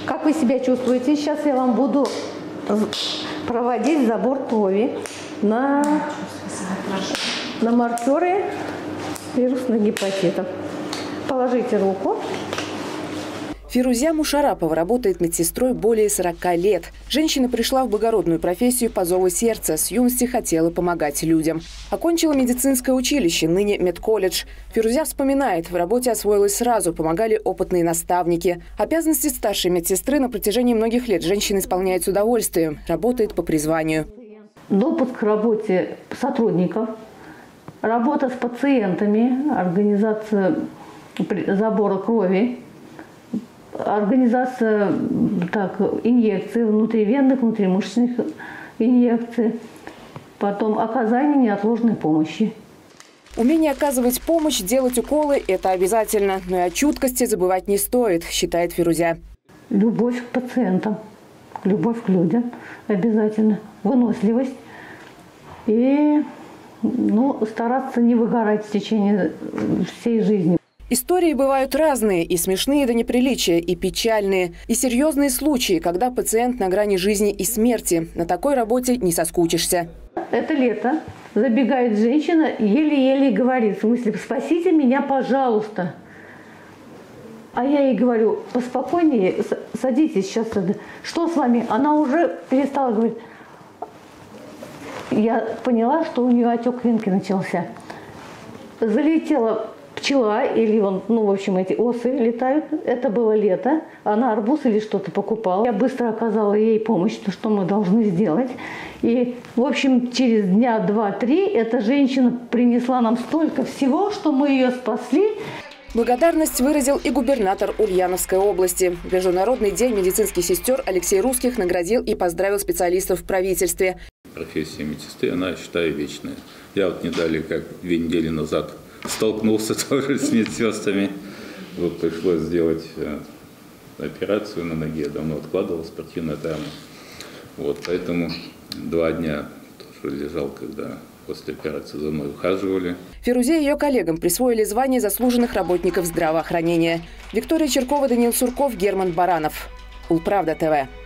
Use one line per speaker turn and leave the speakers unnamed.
Как вы себя чувствуете? Сейчас я вам буду проводить забор крови на маркеры вирусных гепатитов. Положите руку.
Фирузя Мушарапова работает медсестрой более 40 лет. Женщина пришла в благородную профессию по зову сердца. С юности хотела помогать людям. Окончила медицинское училище, ныне медколледж. Фирузя вспоминает, в работе освоилась сразу, помогали опытные наставники. Обязанности старшей медсестры на протяжении многих лет женщина исполняет с удовольствием, работает по призванию.
Допуск к работе сотрудников, работа с пациентами, организация забора крови, организация инъекций, внутривенных, внутримышечных инъекций, потом оказание неотложной помощи.
Умение оказывать помощь, делать уколы – это обязательно. Но и о чуткости забывать не стоит, считает Фирузя.
Любовь к пациентам, любовь к людям обязательно, выносливость и стараться не выгорать в течение всей жизни.
Истории бывают разные, и смешные до неприличия, и печальные, и серьезные случаи, когда пациент на грани жизни и смерти. На такой работе не соскучишься.
Это лето. Забегает женщина, еле-еле говорит, в смысле, спасите меня, пожалуйста. А я ей говорю, поспокойнее, садитесь сейчас. Что с вами? Она уже перестала говорить. Я поняла, что у нее отек венки начался. Залетела пчела, или в общем, эти осы летают. Это было лето. Она арбуз или что-то покупала. Я быстро оказала ей помощь, что мы должны сделать. И, в общем, через дня 2-3 эта женщина принесла нам столько всего, что мы ее спасли.
Благодарность выразил и губернатор Ульяновской области. В Международный день медицинских сестер Алексей Русских наградил и поздравил специалистов в правительстве.
Профессия медсестры, она, считаю, вечная. Я не далее, как 2 недели назад, столкнулся тоже с медсестрами. Пришлось сделать операцию на ноге. Давно откладывал, спортивная травма. Поэтому 2 дня тоже лежал, когда после операции за мной ухаживали.
Фирузе и ее коллегам присвоили звание заслуженных работников здравоохранения. Виктория Черкова, Даниил Сурков, Герман Баранов. Улправда ТВ.